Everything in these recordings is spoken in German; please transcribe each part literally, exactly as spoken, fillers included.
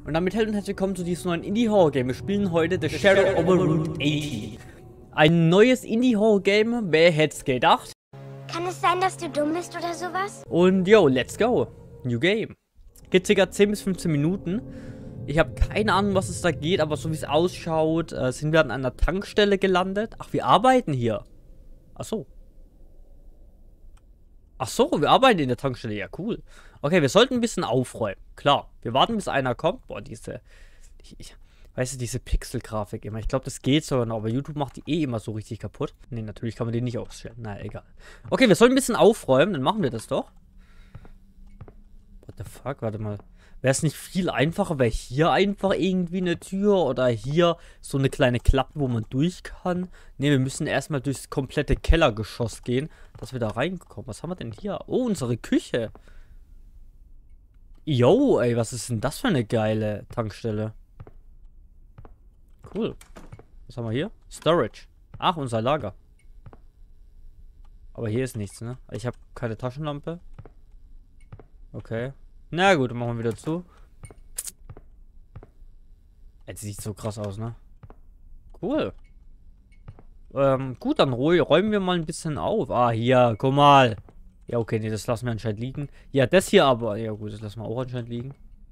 Und damit hallo und herzlich willkommen zu diesem neuen Indie-Horror-Game. Wir spielen heute The Shadow over Route achtzig. Ein neues Indie-Horror-Game, wer hätte es gedacht? Kann es sein, dass du dumm bist oder sowas? Und yo, let's go. New Game. Geht ca. zehn bis fünfzehn Minuten. Ich habe keine Ahnung, was es da geht, aber so wie es ausschaut, äh, sind wir an einer Tankstelle gelandet. Ach, wir arbeiten hier. Ach so. Ach so, wir arbeiten in der Tankstelle. Ja, cool. Okay, wir sollten ein bisschen aufräumen. Klar, wir warten, bis einer kommt. Boah, diese... Ich, ich, weißt du, diese Pixel-Grafik immer. Ich glaube, das geht so, aber YouTube macht die eh immer so richtig kaputt. Ne, natürlich kann man die nicht ausstellen. Naja, egal. Okay, wir sollen ein bisschen aufräumen. Dann machen wir das doch. What the fuck? Warte mal. Wäre es nicht viel einfacher, wäre hier einfach irgendwie eine Tür oder hier so eine kleine Klappe, wo man durch kann? Ne, wir müssen erstmal durchs komplette Kellergeschoss gehen, dass wir da reinkommen. Was haben wir denn hier? Oh, unsere Küche. Yo, ey, was ist denn das für eine geile Tankstelle? Cool. Was haben wir hier? Storage. Ach, unser Lager. Aber hier ist nichts, ne? Ich habe keine Taschenlampe. Okay. Na gut, dann machen wir wieder zu. Jetzt sieht so krass aus, ne? Cool. Ähm, gut, dann räumen wir mal ein bisschen auf. Ah, hier, guck mal. Ja, okay, nee, das lassen wir anscheinend liegen. Ja, das hier aber. Ja gut, das lassen wir auch anscheinend liegen.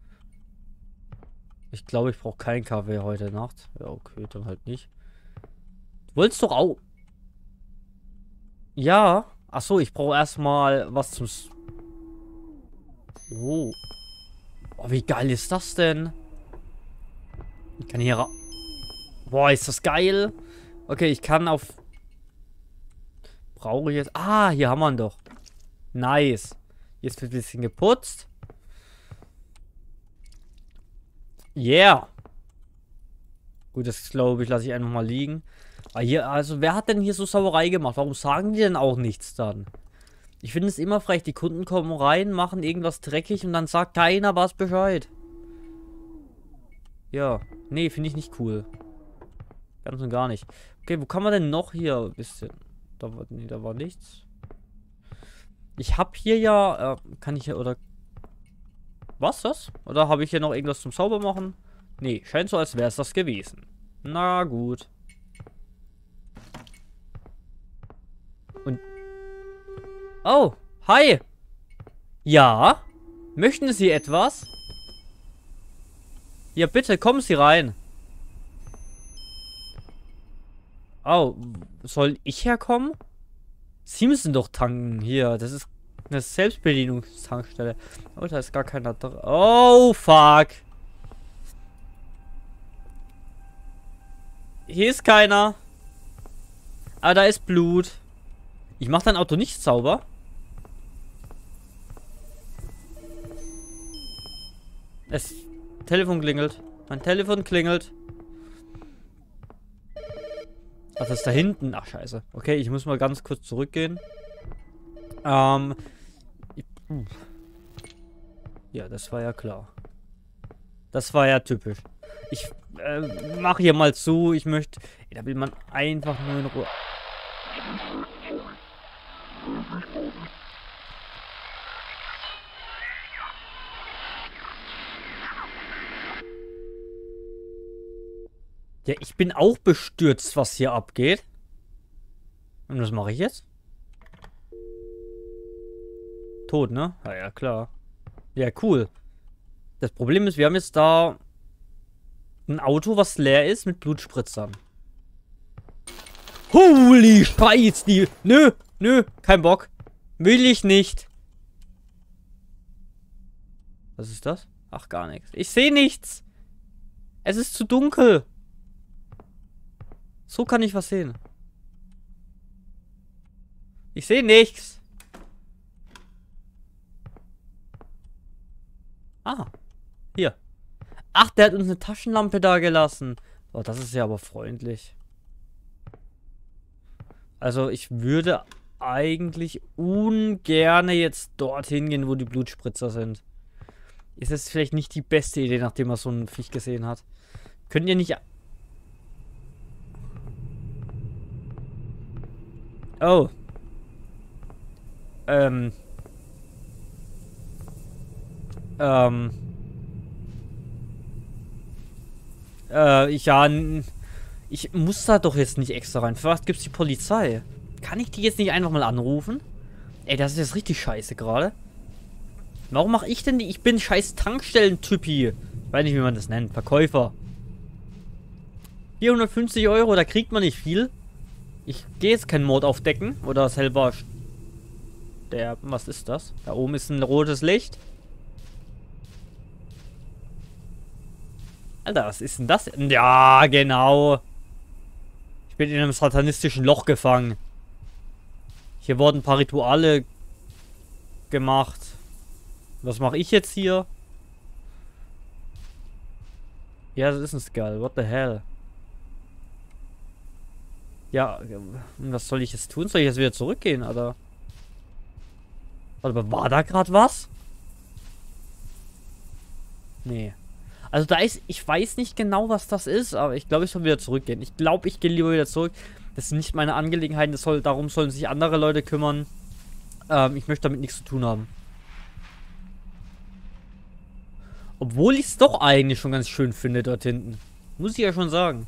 Ich glaube, ich brauche keinen Kaffee heute Nacht. Ja, okay, dann halt nicht. Du wolltest doch auch... Ja. Ach so, ich brauche erstmal was zum... S Oh. Oh, wie geil ist das denn? Ich kann hier... Boah, ist das geil. Okay, ich kann auf... Brauche ich jetzt... Ah, hier haben wir ihn doch. Nice. Jetzt wird ein bisschen geputzt. Yeah. Gut, das glaube ich, lasse ich einfach mal liegen. Aber hier, also, wer hat denn hier so Sauerei gemacht? Warum sagen die denn auch nichts dann? Ich finde es immer frech, die Kunden kommen rein, machen irgendwas dreckig und dann sagt keiner was Bescheid. Ja, nee, finde ich nicht cool. Ganz und gar nicht. Okay, wo kann man denn noch hier ein bisschen... Da war, nee, da war nichts. Ich habe hier ja... Äh, kann ich hier, oder... Was, das? Oder habe ich hier noch irgendwas zum Saubermachen? Nee, scheint so, als wäre es das gewesen. Na gut. Und... Oh, hi. Ja? Möchten Sie etwas? Ja, bitte, kommen Sie rein. Oh, soll ich herkommen? Sie müssen doch tanken. Hier, das ist eine Selbstbedienungstankstelle. Oh, da ist gar keiner drin. Oh, fuck. Hier ist keiner. Ah, da ist Blut. Ich mach dein Auto nicht sauber. Das Telefon klingelt. Mein Telefon klingelt. Ach, das ist da hinten. Ach, scheiße. Okay, ich muss mal ganz kurz zurückgehen. Ähm. Ja, das war ja klar. Das war ja typisch. Ich äh, mache hier mal zu. Ich möchte... Da will man einfach nur in Ruhe... Ja, ich bin auch bestürzt, was hier abgeht. Und was mache ich jetzt? Tot, ne? Ja, ja, klar. Ja, cool. Das Problem ist, wir haben jetzt da ein Auto, was leer ist, mit Blutspritzern. Holy Scheiß, die... Nö, nö, kein Bock. Will ich nicht. Was ist das? Ach, gar nichts. Ich sehe nichts. Es ist zu dunkel. So kann ich was sehen. Ich sehe nichts. Ah. Hier. Ach, der hat uns eine Taschenlampe da gelassen. Oh, das ist ja aber freundlich. Also, ich würde eigentlich ungern jetzt dorthin gehen, wo die Blutspritzer sind. Ist das vielleicht nicht die beste Idee, nachdem man so ein Viech gesehen hat? Könnt ihr nicht... Oh. Ähm. Äh, ich ja... Ich muss da doch jetzt nicht extra rein. Für was gibt's die Polizei? Kann ich die jetzt nicht einfach mal anrufen? Ey, das ist jetzt richtig scheiße gerade. Warum mache ich denn die? Ich bin scheiß Tankstellentypi. Ich weiß nicht, wie man das nennt. Verkäufer. vierhundertfünfzig Euro, da kriegt man nicht viel. Ich gehe jetzt keinen Mord aufdecken. Oder selber... Der... Was ist das? Da oben ist ein rotes Licht. Alter, was ist denn das? Ja, genau. Ich bin in einem satanistischen Loch gefangen. Hier wurden ein paar Rituale gemacht. Was mache ich jetzt hier? Ja, das ist ein Skull. What the hell? Ja, was soll ich jetzt tun? Soll ich jetzt wieder zurückgehen, oder? Aber war da gerade was? Nee. Also da ist, ich weiß nicht genau, was das ist, aber ich glaube, ich soll wieder zurückgehen. Ich glaube, ich gehe lieber wieder zurück. Das sind nicht meine Angelegenheiten, das soll, darum sollen sich andere Leute kümmern. Ähm, ich möchte damit nichts zu tun haben. Obwohl ich es doch eigentlich schon ganz schön finde dort hinten. Muss ich ja schon sagen.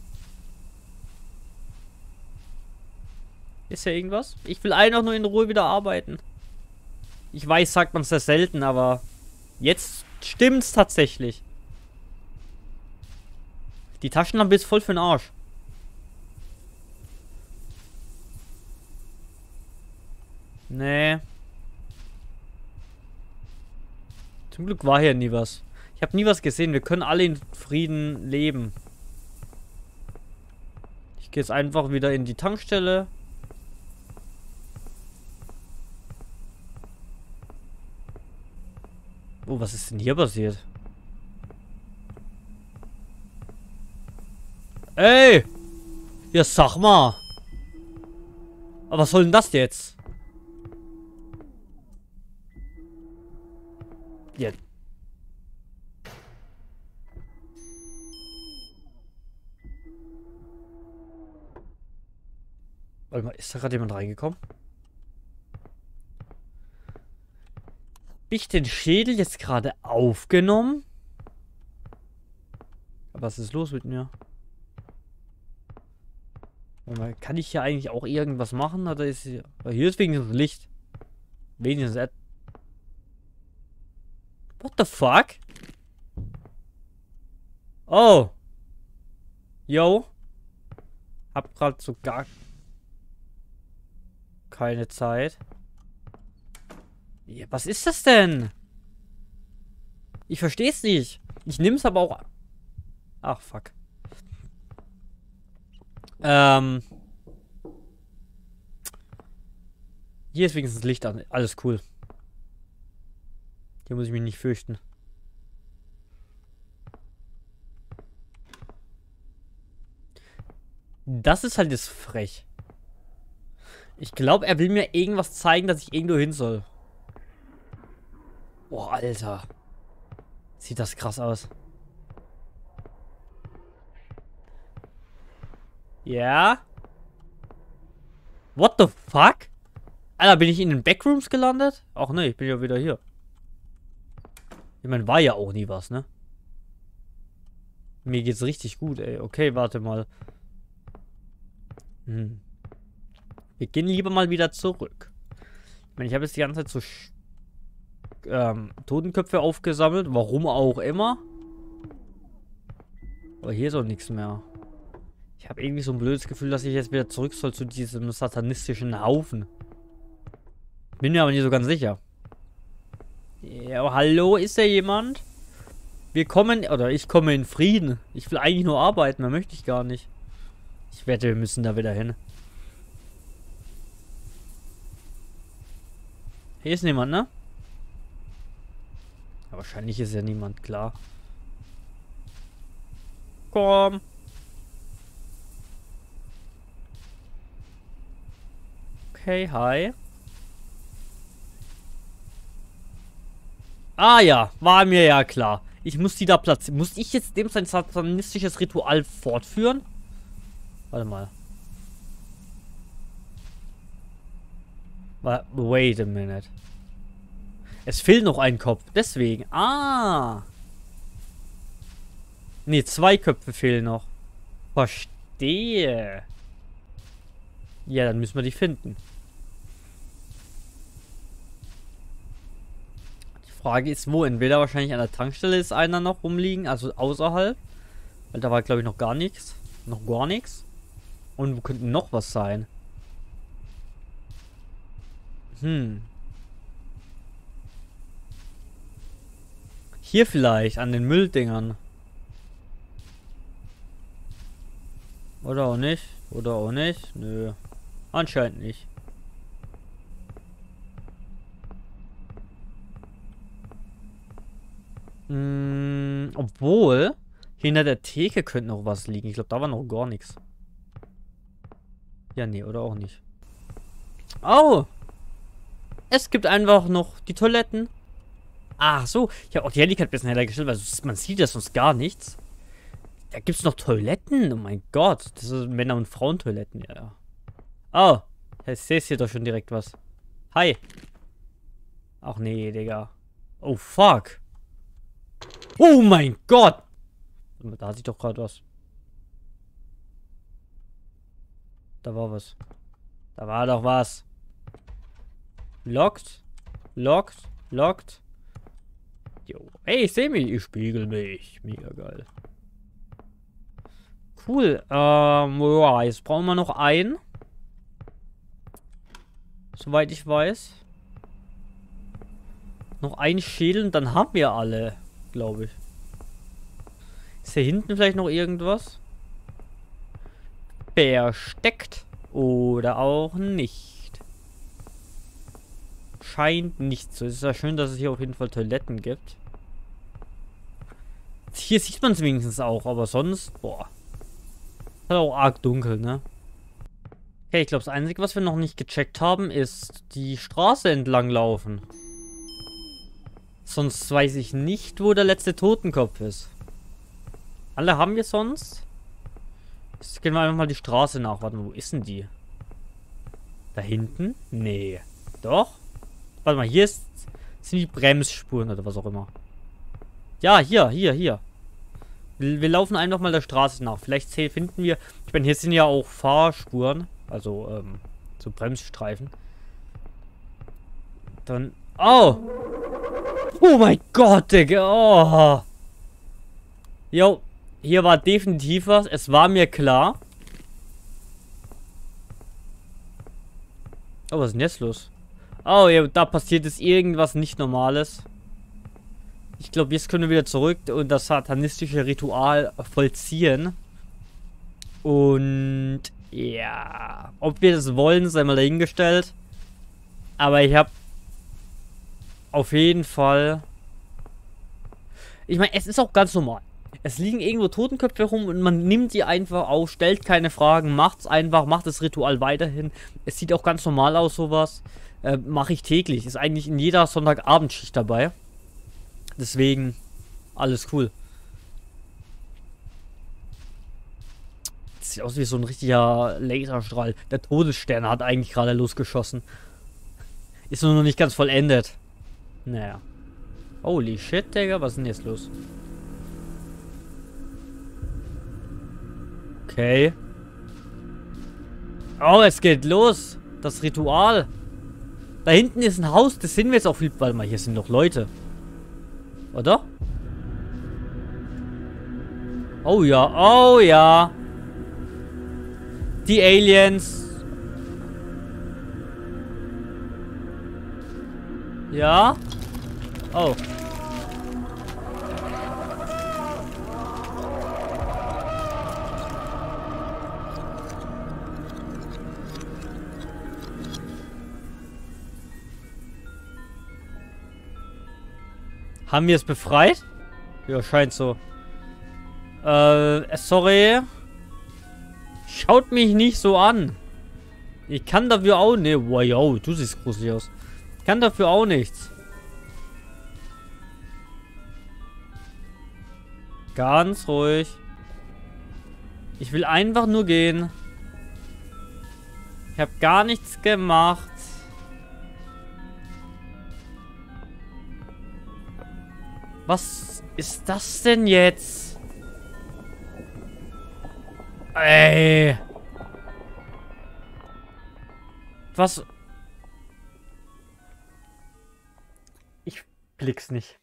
Ist ja irgendwas? Ich will einfach nur in Ruhe wieder arbeiten. Ich weiß, sagt man es sehr selten, aber jetzt stimmt's tatsächlich. Die Taschenlampe ist voll für den Arsch. Nee. Zum Glück war hier nie was. Ich habe nie was gesehen. Wir können alle in Frieden leben. Ich gehe jetzt einfach wieder in die Tankstelle. Oh, was ist denn hier passiert? Ey! Ja, sag mal. Aber was soll denn das jetzt? Ja. Warte mal, ist da gerade jemand reingekommen? Hab ich den Schädel jetzt gerade aufgenommen? Aber was ist los mit mir? Warte mal, kann ich hier eigentlich auch irgendwas machen? Oder ist hier... Hier ist wenigstens Licht. Wenigstens... What the fuck? Oh. Yo. Hab grad so gar keine Zeit. Ja, was ist das denn? Ich versteh's nicht. Ich nehm's aber auch... Ach, fuck. Ähm... Hier ist wenigstens Licht an. Alles cool. Hier muss ich mich nicht fürchten. Das ist halt jetzt frech. Ich glaube, er will mir irgendwas zeigen, dass ich irgendwo hin soll. Boah, Alter. Sieht das krass aus. Ja. What the fuck? Alter, bin ich in den Backrooms gelandet? Ach ne, ich bin ja wieder hier. Ich meine, war ja auch nie was, ne? Mir geht's richtig gut, ey. Okay, warte mal. Hm. Wir gehen lieber mal wieder zurück. Ich meine, ich habe jetzt die ganze Zeit so ähm, Totenköpfe aufgesammelt. Warum auch immer. Aber hier ist auch nichts mehr. Ich habe irgendwie so ein blödes Gefühl, dass ich jetzt wieder zurück soll zu diesem satanistischen Haufen. Bin mir aber nicht so ganz sicher. Ja, hallo, ist da jemand? Wir kommen, oder ich komme in Frieden. Ich will eigentlich nur arbeiten, mehr möchte ich gar nicht. Ich wette, wir müssen da wieder hin. Hier ist niemand, ne? Ja, wahrscheinlich ist ja niemand, klar. Komm. Okay, hi. Ah ja, war mir ja klar. Ich muss die da platzieren. Muss ich jetzt dem sein satanistisches Ritual fortführen? Warte mal. Wait a minute. Es fehlt noch ein Kopf. Deswegen. Ah. Ne, zwei Köpfe fehlen noch. Verstehe. Ja, dann müssen wir die finden. Die Frage ist, wo? Entweder wahrscheinlich an der Tankstelle ist einer noch rumliegen, also außerhalb. Weil da war, glaube ich, noch gar nichts. Noch gar nichts. Und wo könnte noch was sein? Hm. Hier vielleicht, an den Mülldingern. Oder auch nicht. Oder auch nicht. Nö. Anscheinend nicht. Hm, obwohl, hinter der Theke könnte noch was liegen. Ich glaube, da war noch gar nichts. Ja, nee, oder auch nicht. Oh! Es gibt einfach noch die Toiletten. Ach so. Ich habe auch die Helligkeit ein bisschen heller gestellt, weil man sieht ja sonst gar nichts. Da gibt es noch Toiletten. Oh mein Gott. Das sind Männer- und Frauentoiletten, ja. Oh. Ich sehe hier doch schon direkt was. Hi. Ach nee, Digga. Oh, fuck. Oh mein Gott. Da sieht doch gerade was. Da war was. Da war doch was. Lockt. Lockt. Lockt. Jo. Hey, ich sehe mich. Ich spiegel mich. Mega geil. Cool. Ähm, ja, jetzt brauchen wir noch einen. Soweit ich weiß. Noch ein Schädel und dann haben wir alle, glaube ich. Ist hier hinten vielleicht noch irgendwas? Versteckt. Oder auch nicht. Scheint nicht so. Es ist ja schön, dass es hier auf jeden Fall Toiletten gibt. Hier sieht man es wenigstens auch, aber sonst, boah. Ist halt auch arg dunkel, ne? Okay, ich glaube, das Einzige, was wir noch nicht gecheckt haben, ist die Straße entlang laufen. Sonst weiß ich nicht, wo der letzte Totenkopf ist. Alle haben wir sonst? Jetzt gehen wir einfach mal die Straße nach. Warte mal, wo ist denn die? Da hinten? Nee. Doch? Warte mal, hier ist, sind die Bremsspuren oder was auch immer. Ja, hier, hier, hier. Wir, wir laufen einfach mal der Straße nach. Vielleicht finden wir... Ich meine, hier sind ja auch Fahrspuren. Also, ähm, so Bremsstreifen. Dann... Oh! Oh mein Gott, Digga! Oh! Jo, hier war definitiv was. Es war mir klar. Oh, was ist denn jetzt los? Oh, ja, da passiert jetzt irgendwas nicht Normales. Ich glaube, jetzt können wir wieder zurück und das satanistische Ritual vollziehen. Und ja, ob wir das wollen, sei mal dahingestellt. Aber ich habe auf jeden Fall... Ich meine, es ist auch ganz normal. Es liegen irgendwo Totenköpfe rum und man nimmt die einfach auf, stellt keine Fragen, macht's einfach, macht das Ritual weiterhin. Es sieht auch ganz normal aus, sowas. Äh, mache ich täglich. Ist eigentlich in jeder Sonntagabendschicht dabei. Deswegen, alles cool. Das sieht aus wie so ein richtiger Laserstrahl. Der Todesstern hat eigentlich gerade losgeschossen. Ist nur noch nicht ganz vollendet. Naja. Holy shit, Digga, was ist denn jetzt los? Okay. Oh, es geht los. Das Ritual. Da hinten ist ein Haus, das sind wir jetzt auch viel... Warte mal, hier sind noch Leute. Oder? Oh ja, oh ja. Die Aliens. Ja? Oh. Haben wir es befreit? Ja, scheint so. Äh, sorry. Schaut mich nicht so an. Ich kann dafür auch nicht. Wow, du siehst gruselig aus. Ich kann dafür auch nichts. Ganz ruhig. Ich will einfach nur gehen. Ich habe gar nichts gemacht. Was ist das denn jetzt? Ey. Was? Ich blick's nicht.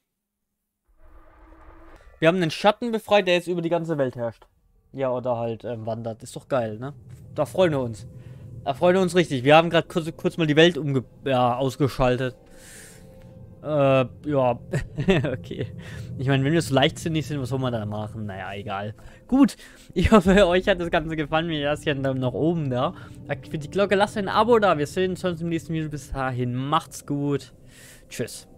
Wir haben einen Schatten befreit, der jetzt über die ganze Welt herrscht. Ja, oder halt ähm, wandert. Ist doch geil, ne? Da freuen wir uns. Da freuen wir uns richtig. Wir haben gerade kurz, kurz mal die Welt umge ja, ausgeschaltet. Äh, ja. Okay. Ich meine, wenn wir so leichtsinnig sind, was soll man da machen? Naja, egal. Gut. Ich hoffe, euch hat das Ganze gefallen. Mir lasst hier einen Daumen nach oben da. Aktiviert die Glocke, lasst ein Abo da. Wir sehen uns im nächsten Video. Bis dahin. Macht's gut. Tschüss.